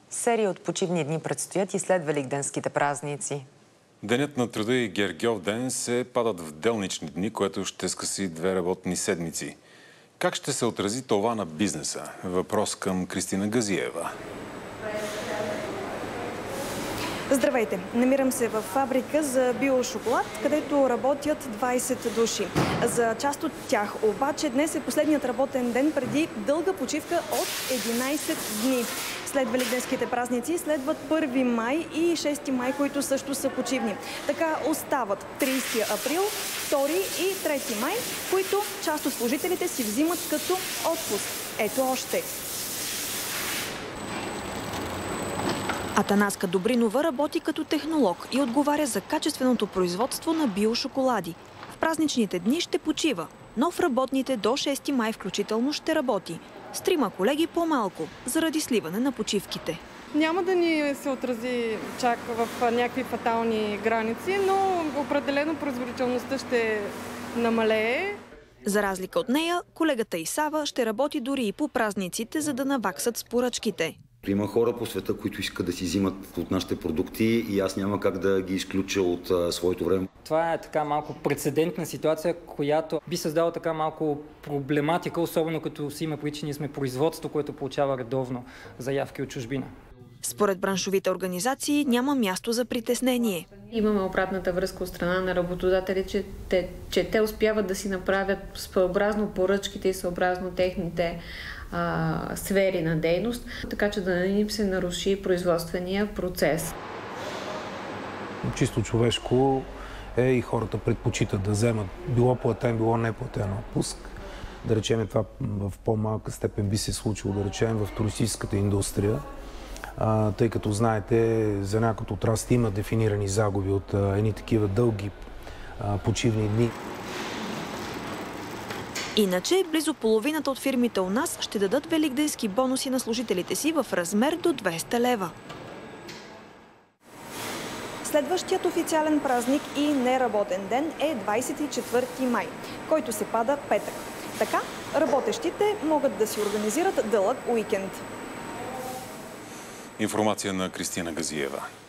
Серия от почивни дни предстоят и след великденските празници. Денят на труда и Гергьов ден се падат в делнични дни, което ще скъси 2 работни седмици. Как ще се отрази това на бизнеса? Въпрос към Кристина Газиева. Здравейте! Намирам се в фабрика за биошоколад, където работят 20 души. За част от тях обаче днес е последният работен ден преди дълга почивка от 11 дни. След великденските празници следват 1 май и 6 май, които също са почивни. Така остават 30 април, 2 и 3 май, които част от служителите си взимат като отпуск. Ето още. Атанаска Добринова работи като технолог и отговаря за качественото производство на биошоколади. В празничните дни ще почива, но в работните до 6 май включително ще работи. С 3 колеги по-малко, заради сливане на почивките. Няма да ни се отрази чак в някакви фатални граници, но определено производителността ще намалее. За разлика от нея, колегата Исава ще работи дори и по празниците, за да наваксат с поръчките. Има хора по света, които искат да си взимат от нашите продукти и аз няма как да ги изключа от своето време. Това е така малко прецедентна ситуация, която би създала така малко проблематика, особено като си има причини, сме производство, което получава редовно заявки от чужбина. Според браншовите организации няма място за притеснение. Имаме обратната връзка от страна на работодатели, че те успяват да си направят съобразно поръчките и съобразно техните сфери на дейност, така че да не им се наруши производствения процес. Чисто човешко е и хората предпочитат да вземат било платен, било неплатен отпуск. Да речем, това в по-малка степен би се случило, да речем, в туристическата индустрия, тъй като знаете, за някои отрасли има дефинирани загуби от едни такива дълги почивни дни. Иначе, близо половината от фирмите у нас ще дадат великденски бонуси на служителите си в размер до 200 лева. Следващият официален празник и неработен ден е 24 май, който се пада петък. Така, работещите могат да си организират дълъг уикенд. Информация на Кристина Газиева.